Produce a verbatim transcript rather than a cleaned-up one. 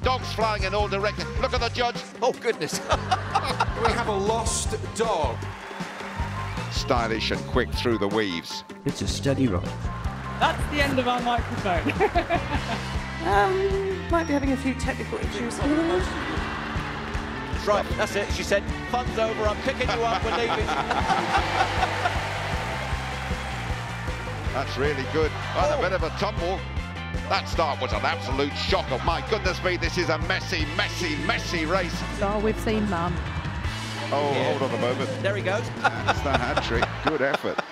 Dogs flying in all directions. Look at the judge. Oh, goodness. We have a lost dog. Stylish and quick through the weaves. It's a steady roll. That's the end of our microphone. um, might be having a few technical issues. That's right, that's it. She said, fun's over, I'm picking you up, we're leaving. That's really good. And a bit of a tumble. That start was an absolute shocker. My goodness me, this is a messy, messy, messy race. Oh, we've seen Mum. Oh, Yeah. hold on a moment. There he goes. That's the hat trick. Good effort.